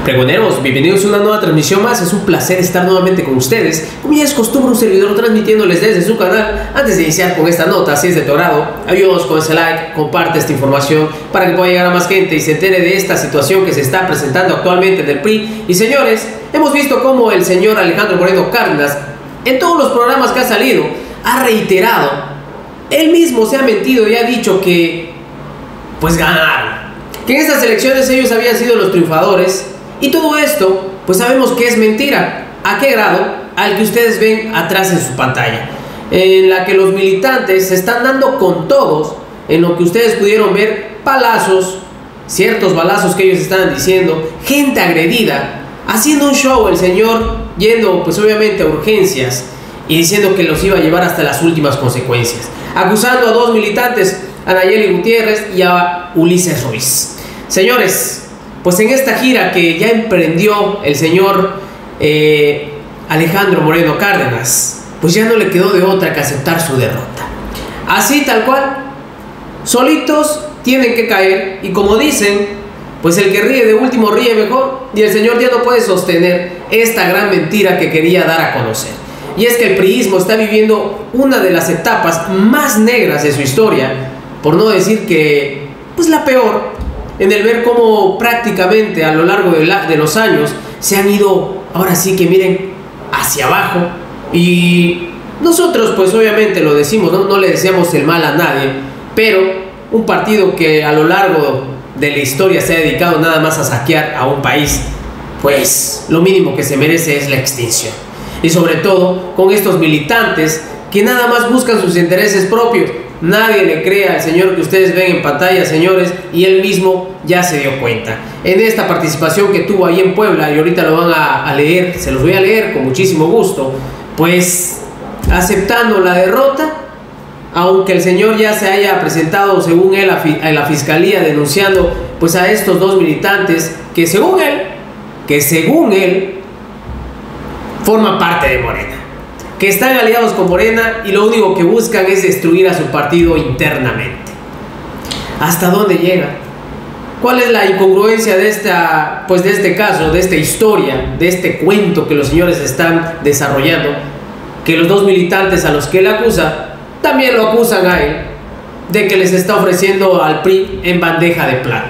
Pregoneros, bienvenidos a una nueva transmisión más. Es un placer estar nuevamente con ustedes. Como ya es costumbre, un servidor transmitiéndoles desde su canal. Antes de iniciar con esta nota, si es de tu agrado, ayúdanos con ese like, comparte esta información para que pueda llegar a más gente y se entere de esta situación que se está presentando actualmente en el PRI. Y señores, hemos visto cómo el señor Alejandro Moreno Cárdenas, en todos los programas que ha salido, ha reiterado, él mismo se ha mentido y ha dicho que pues ganaron, que en estas elecciones ellos habían sido los triunfadores. Y todo esto, pues sabemos que es mentira. ¿A qué grado? Al que ustedes ven atrás en su pantalla, en la que los militantes se están dando con todos, en lo que ustedes pudieron ver, balazos, ciertos balazos que ellos estaban diciendo, gente agredida, haciendo un show, el señor yendo pues obviamente a urgencias y diciendo que los iba a llevar hasta las últimas consecuencias, acusando a dos militantes, a Nayeli Gutiérrez y a Ulises Ruiz. Señores, pues en esta gira que ya emprendió el señor Alejandro Moreno Cárdenas, pues ya no le quedó de otra que aceptar su derrota. Así tal cual, solitos tienen que caer, y como dicen, pues el que ríe de último ríe mejor, y el señor ya no puede sostener esta gran mentira que quería dar a conocer. Y es que el priismo está viviendo una de las etapas más negras de su historia, por no decir que pues la peor, en el ver cómo prácticamente a lo largo de los años se han ido, ahora sí que miren, hacia abajo. Y nosotros pues obviamente lo decimos, no le deseamos el mal a nadie, pero un partido que a lo largo de la historia se ha dedicado nada más a saquear a un país, pues lo mínimo que se merece es la extinción. Y sobre todo con estos militantes que nada más buscan sus intereses propios. Nadie le cree al señor que ustedes ven en pantalla, señores, y él mismo ya se dio cuenta. En esta participación que tuvo ahí en Puebla, y ahorita lo van a leer, se los voy a leer con muchísimo gusto, pues aceptando la derrota, aunque el señor ya se haya presentado, según él, a la fiscalía denunciando pues a estos dos militantes que según él forman parte de Morena, que están aliados con Morena y lo único que buscan es destruir a su partido internamente. ¿Hasta dónde llega? ¿Cuál es la incongruencia de este caso, de esta historia, de este cuento que los señores están desarrollando? Que los dos militantes a los que él acusa, también lo acusan a él de que les está ofreciendo al PRI en bandeja de plata.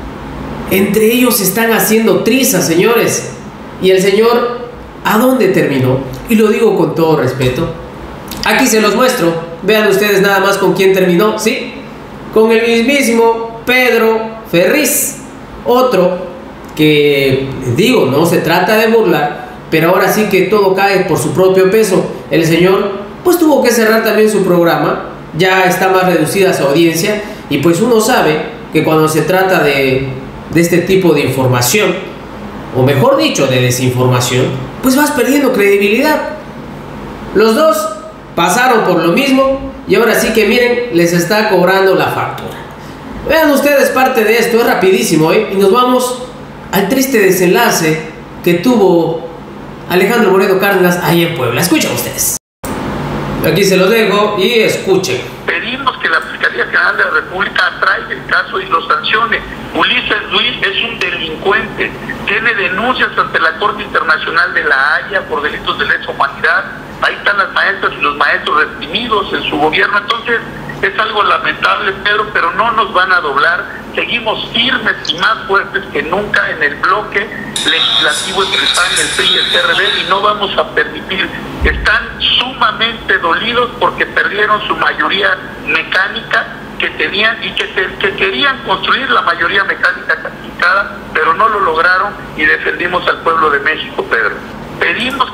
Entre ellos se están haciendo trizas, señores. Y el señor, ¿a dónde terminó? Y lo digo con todo respeto. Aquí se los muestro. Vean ustedes nada más con quién terminó. ¿Sí? Con el mismísimo Pedro Ferriz. Otro que, digo, no se trata de burlar, pero ahora sí que todo cae por su propio peso. El señor pues tuvo que cerrar también su programa. Ya está más reducida su audiencia. Y pues uno sabe que cuando se trata de este tipo de información, o mejor dicho, de desinformación, pues vas perdiendo credibilidad. Los dos pasaron por lo mismo y ahora sí que miren, les está cobrando la factura. Vean ustedes parte de esto, es rapidísimo, y nos vamos al triste desenlace que tuvo Alejandro Moreno Cárdenas ahí en Puebla. Escuchen ustedes. Aquí se los dejo y escuchen. Pedimos que la Fiscalía General de la República traiga el caso y lo sancione. Ulises Ruiz es un delincuente, tiene denuncias ante la Corte Internacional de la Haya por delitos de lesa humanidad. Ahí están las maestras y los maestros reprimidos en su gobierno. Entonces es algo lamentable, Pedro, pero no nos van a doblar. Seguimos firmes y más fuertes que nunca en el bloque legislativo entre el PAN, el PRI y el PRD, y no vamos a permitir. Están sumamente dolidos porque perdieron su mayoría mecánica que tenían y que querían construir la mayoría mecánica calificada, pero no lo lograron y defendimos al pueblo de México, Pedro. Pedimos.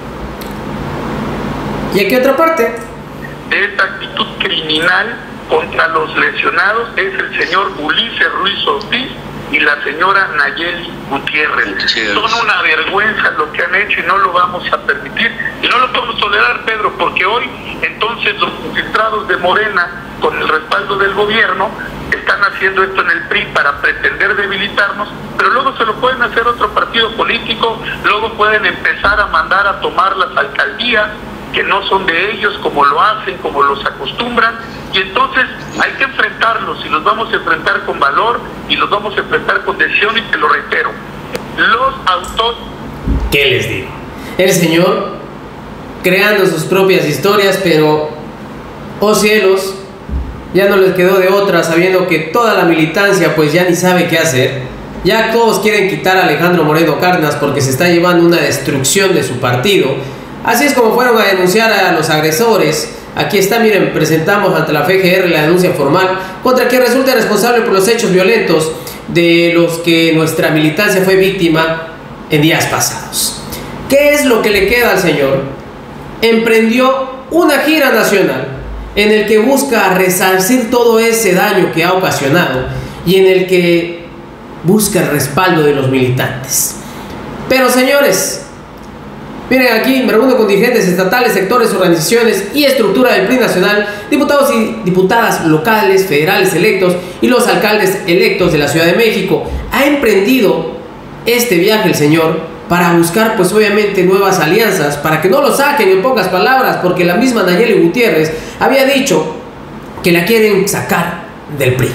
¿Y aquí otra parte? De esta actitud criminal contra los lesionados es el señor Ulises Ruiz Ortiz y la señora Nayeli Gutiérrez. Son una vergüenza lo que han hecho y no lo vamos a permitir y no lo podemos tolerar, Pedro, porque hoy entonces los infiltrados de Morena, con el respaldo del gobierno, están haciendo esto en el PRI para pretender debilitarnos, pero luego se lo pueden hacer otro partido político, luego pueden empezar a mandar a tomar las alcaldías que no son de ellos, como lo hacen, como los acostumbran, y entonces hay que enfrentarlos, y los vamos a enfrentar con valor, y los vamos a enfrentar con decisión, y te lo reitero, los autores. ¿Qué les digo? El señor creando sus propias historias, pero, oh cielos, ya no les quedó de otra, sabiendo que toda la militancia pues ya ni sabe qué hacer. Ya todos quieren quitar a Alejandro Moreno Cárdenas porque se está llevando una destrucción de su partido. Así es como fueron a denunciar a los agresores. Aquí está, miren, presentamos ante la FGR la denuncia formal contra quien resulta responsable por los hechos violentos de los que nuestra militancia fue víctima en días pasados. ¿Qué es lo que le queda al señor? Emprendió una gira nacional en el que busca resarcir todo ese daño que ha ocasionado y en el que busca el respaldo de los militantes. Pero señores, miren, aquí me reúno con dirigentes estatales, sectores, organizaciones y estructura del PRI nacional, diputados y diputadas locales, federales electos y los alcaldes electos de la Ciudad de México. Ha emprendido este viaje el señor para buscar pues obviamente nuevas alianzas, para que no lo saquen, en pocas palabras, porque la misma Nayeli Gutiérrez había dicho que la quieren sacar del PRI.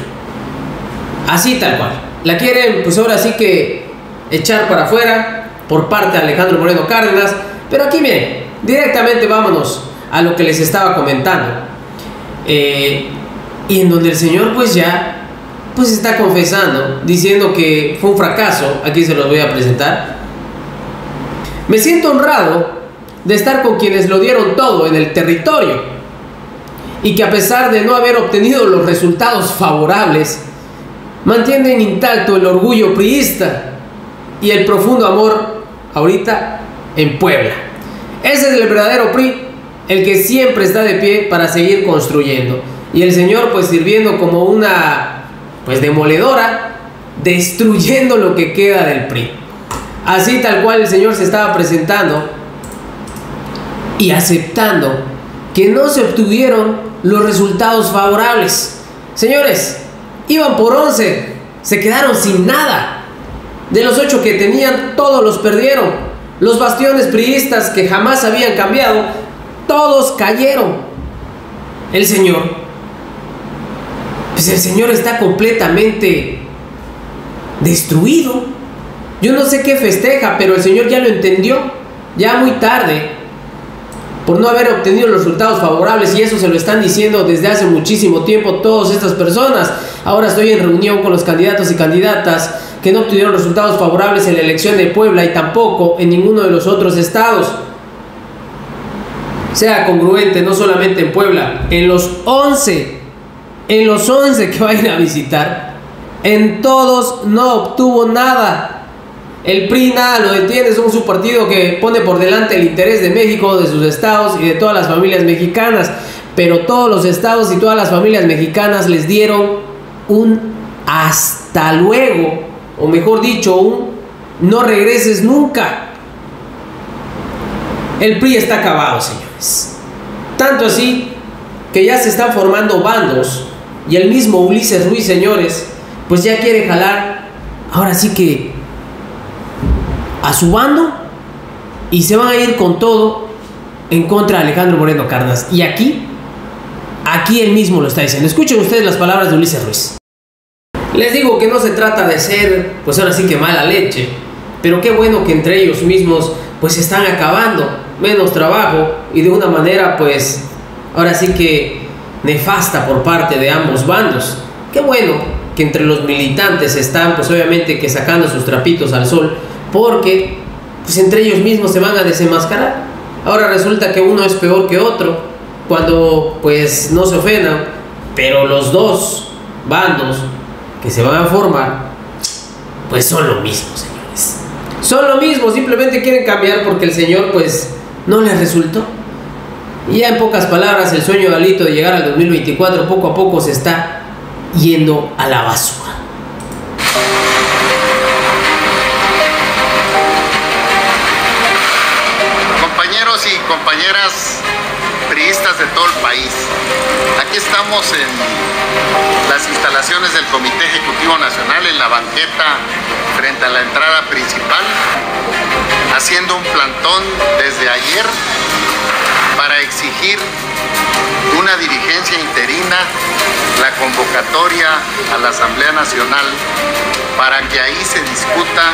Así tal cual. La quieren pues ahora sí que echar para afuera por parte de Alejandro Moreno Cárdenas. Pero aquí miren, directamente vámonos a lo que les estaba comentando. Y en donde el señor pues ya pues está confesando, diciendo que fue un fracaso. Aquí se los voy a presentar. Me siento honrado de estar con quienes lo dieron todo en el territorio y que a pesar de no haber obtenido los resultados favorables, mantienen intacto el orgullo priista y el profundo amor ahorita en Puebla. Ese es el verdadero PRI, el que siempre está de pie para seguir construyendo. Y el señor pues sirviendo como una pues demoledora, destruyendo lo que queda del PRI. Así tal cual el señor se estaba presentando y aceptando que no se obtuvieron los resultados favorables. Señores, iban por 11, se quedaron sin nada. De los 8 que tenían, todos los perdieron. Los bastiones priistas que jamás habían cambiado, todos cayeron. El señor, pues el señor está completamente destruido. Yo no sé qué festeja, pero el señor ya lo entendió, ya muy tarde, por no haber obtenido los resultados favorables, y eso se lo están diciendo desde hace muchísimo tiempo todas estas personas. Ahora estoy en reunión con los candidatos y candidatas que no obtuvieron resultados favorables en la elección de Puebla y tampoco en ninguno de los otros estados. Sea congruente, no solamente en Puebla, en los 11 que vayan a visitar, en todos no obtuvo nada. El PRI nada lo detiene, es un partido que pone por delante el interés de México, de sus estados y de todas las familias mexicanas. Pero todos los estados y todas las familias mexicanas les dieron un hasta luego, o mejor dicho, un no regreses nunca. El PRI está acabado, señores. Tanto así que ya se están formando bandos y el mismo Ulises Ruiz, señores, pues ya quiere jalar, ahora sí que a su bando, y se van a ir con todo en contra de Alejandro Moreno Cárdenas. Y aquí él mismo lo está diciendo. Escuchen ustedes las palabras de Ulises Ruiz. Les digo que no se trata de ser, pues ahora sí que mala leche, pero qué bueno que entre ellos mismos pues se están acabando, menos trabajo y de una manera pues ahora sí que nefasta por parte de ambos bandos. Qué bueno que entre los militantes están pues obviamente que sacando sus trapitos al sol, porque pues entre ellos mismos se van a desenmascarar. Ahora resulta que uno es peor que otro, cuando pues no se ofendan, pero los dos bandos que se van a formar pues son lo mismo, señores. Son lo mismo, simplemente quieren cambiar porque el señor pues no les resultó. Y ya en pocas palabras, el sueño de Alito de llegar al 2024 poco a poco se está yendo a la basura. Y compañeras priistas de todo el país, aquí estamos en las instalaciones del Comité Ejecutivo Nacional, en la banqueta frente a la entrada principal, haciendo un plantón desde ayer para exigir una dirigencia interina, la convocatoria a la Asamblea Nacional para que ahí se discuta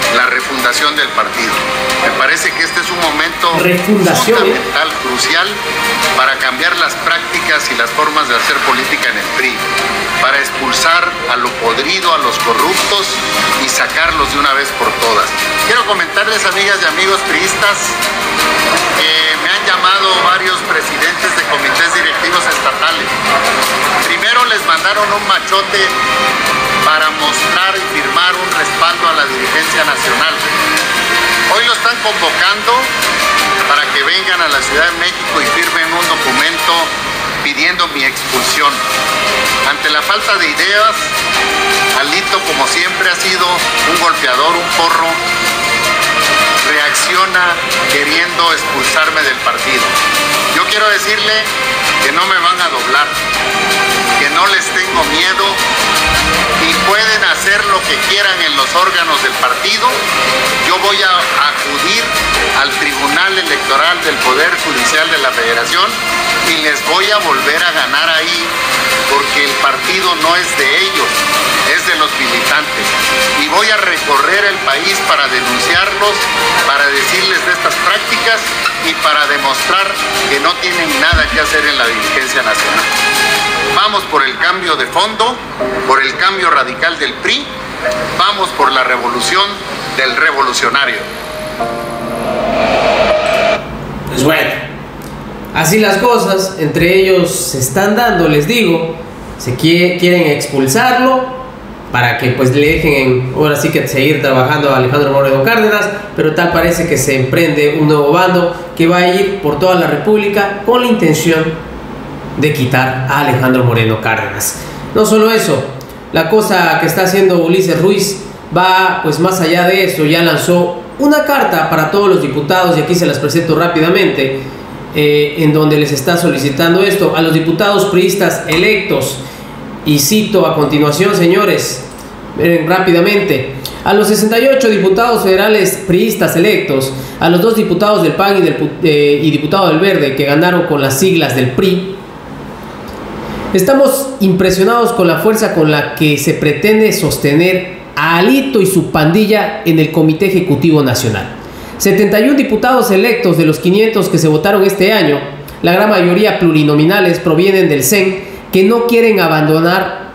la refundación del partido. Me parece que este es un momento fundamental, crucial, para cambiar las prácticas y las formas de hacer política en el PRI, para expulsar a lo podrido, a los corruptos y sacarlos de una vez por todas. Quiero comentarles, amigas y amigos priistas, que me han llamado varios presidentes de comités directivos estatales. Primero les mandaron un machote para mostrar y firmar un respaldo a la dirigencia nacional. Hoy lo están convocando para que vengan a la Ciudad de México y firmen un documento pidiendo mi expulsión. Ante la falta de ideas, Alito, como siempre, ha sido un golpeador, un porro, reacciona queriendo expulsarme del partido. Yo quiero decirle que no me van a doblar, que no les tengo miedo y pueden hacer lo que quieran en los órganos del partido. Yo voy a acudir al Tribunal Electoral del Poder Judicial de la Federación y les voy a volver a ganar ahí, porque el partido no es de ellos, es de los militantes. Y voy a recorrer el país para denunciarlos, para decirles de estas prácticas y para demostrar que no tienen nada que hacer en la dirigencia nacional. Vamos por el cambio de fondo, por el cambio radical del PRI, vamos por la revolución del revolucionario. Pues bueno, así las cosas, entre ellos se están dando, les digo, quieren expulsarlo para que pues le dejen ahora sí que seguir trabajando a Alejandro Moreno Cárdenas, pero tal parece que se emprende un nuevo bando que va a ir por toda la República con la intención de quitar a Alejandro Moreno Cárdenas. No solo eso, la cosa que está haciendo Ulises Ruiz va pues más allá de eso. Ya lanzó una carta para todos los diputados y aquí se las presento rápidamente, en donde les está solicitando esto a los diputados priistas electos, y cito a continuación, señores, miren rápidamente: a los 68 diputados federales priistas electos, a los 2 diputados del PAN y diputado del Verde que ganaron con las siglas del PRI, estamos impresionados con la fuerza con la que se pretende sostener a Alito y su pandilla en el Comité Ejecutivo Nacional. 71 diputados electos de los 500 que se votaron este año, la gran mayoría plurinominales, provienen del CEN, que no quieren abandonar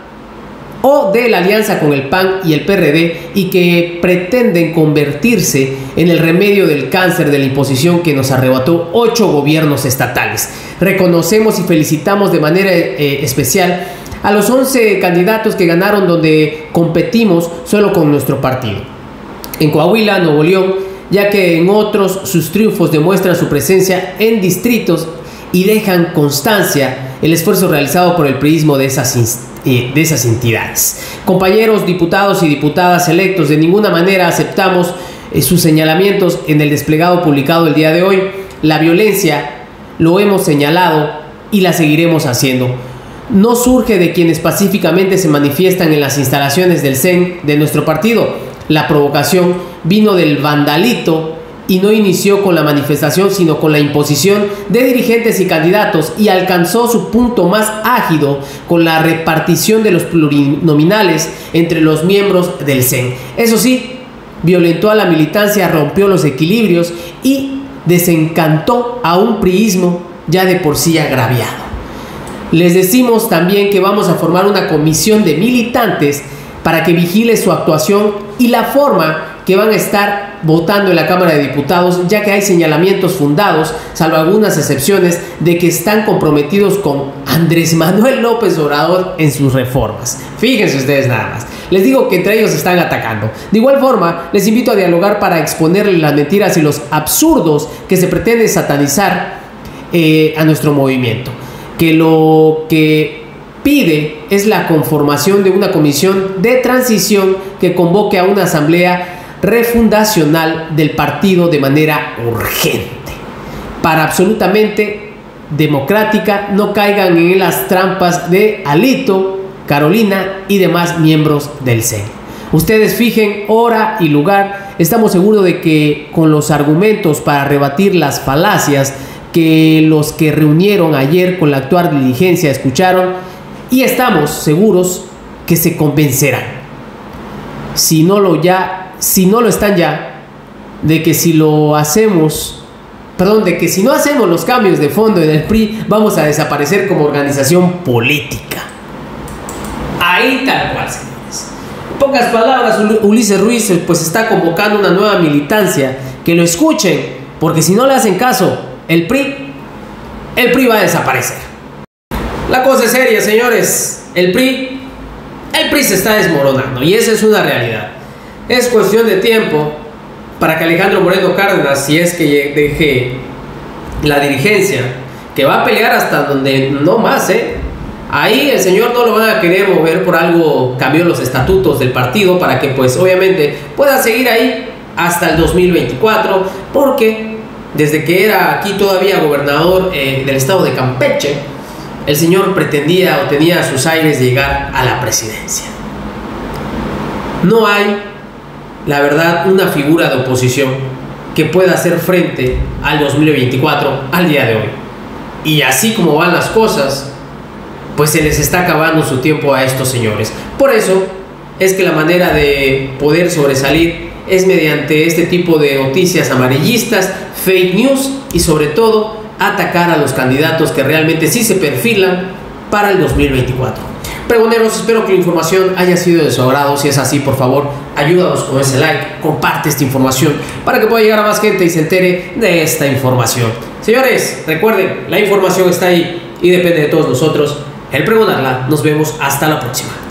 o de la alianza con el PAN y el PRD y que pretenden convertirse en el remedio del cáncer de la imposición que nos arrebató 8 gobiernos estatales. Reconocemos y felicitamos de manera especial a los 11 candidatos que ganaron donde competimos solo con nuestro partido. En Coahuila, Nuevo León, ya que en otros sus triunfos demuestran su presencia en distritos y dejan constancia el esfuerzo realizado por el priismo de esas entidades. Compañeros diputados y diputadas electos, de ninguna manera aceptamos sus señalamientos en el desplegado publicado el día de hoy. La violencia, lo hemos señalado y la seguiremos haciendo, no surge de quienes pacíficamente se manifiestan en las instalaciones del CEN de nuestro partido. La provocación vino del vandalito y no inició con la manifestación, sino con la imposición de dirigentes y candidatos, y alcanzó su punto más álgido con la repartición de los plurinominales entre los miembros del CEN. Eso sí, violentó a la militancia, rompió los equilibrios y desencantó a un priismo ya de por sí agraviado. Les decimos también que vamos a formar una comisión de militantes para que vigile su actuación y la forma que van a estar votando en la Cámara de Diputados, ya que hay señalamientos fundados, salvo algunas excepciones, de que están comprometidos con Andrés Manuel López Obrador en sus reformas. Fíjense ustedes nada más. Les digo que entre ellos se están atacando. De igual forma, les invito a dialogar para exponerles las mentiras y los absurdos que se pretende satanizar a nuestro movimiento. Que lo que pide es la conformación de una comisión de transición que convoque a una asamblea refundacional del partido de manera urgente, para absolutamente democrática, no caigan en las trampas de Alito, Carolina y demás miembros del CEN. Ustedes fijen hora y lugar. Estamos seguros de que con los argumentos para rebatir las falacias que los que reunieron ayer con la actual diligencia escucharon, y estamos seguros que se convencerán. Si no lo ya si no lo están ya, de que si lo hacemos, de que si no hacemos los cambios de fondo en el PRI, vamos a desaparecer como organización política. Ahí tal cual, señores. En pocas palabras, Ulises Ruiz pues está convocando una nueva militancia, que lo escuchen, porque si no le hacen caso, el PRI va a desaparecer. La cosa es seria, señores. El PRI se está desmoronando, y esa es una realidad. Es cuestión de tiempo para que Alejandro Moreno Cárdenas, si es que deje la dirigencia, que va a pelear hasta donde no más, ahí el señor no lo van a querer mover, por algo cambió los estatutos del partido para que pues obviamente pueda seguir ahí hasta el 2024, porque desde que era aquí todavía gobernador del estado de Campeche, el señor pretendía o tenía sus aires de llegar a la presidencia. No hay, la verdad, una figura de oposición que pueda hacer frente al 2024 al día de hoy. Y así como van las cosas, pues se les está acabando su tiempo a estos señores. Por eso es que la manera de poder sobresalir es mediante este tipo de noticias amarillistas, fake news, y sobre todo atacar a los candidatos que realmente sí se perfilan para el 2024. Pregoneros, espero que la información haya sido de su agrado. Si es así, por favor, ayúdanos con ese like, comparte esta información para que pueda llegar a más gente y se entere de esta información. Señores, recuerden, la información está ahí y depende de todos nosotros el pregonarla. Nos vemos hasta la próxima.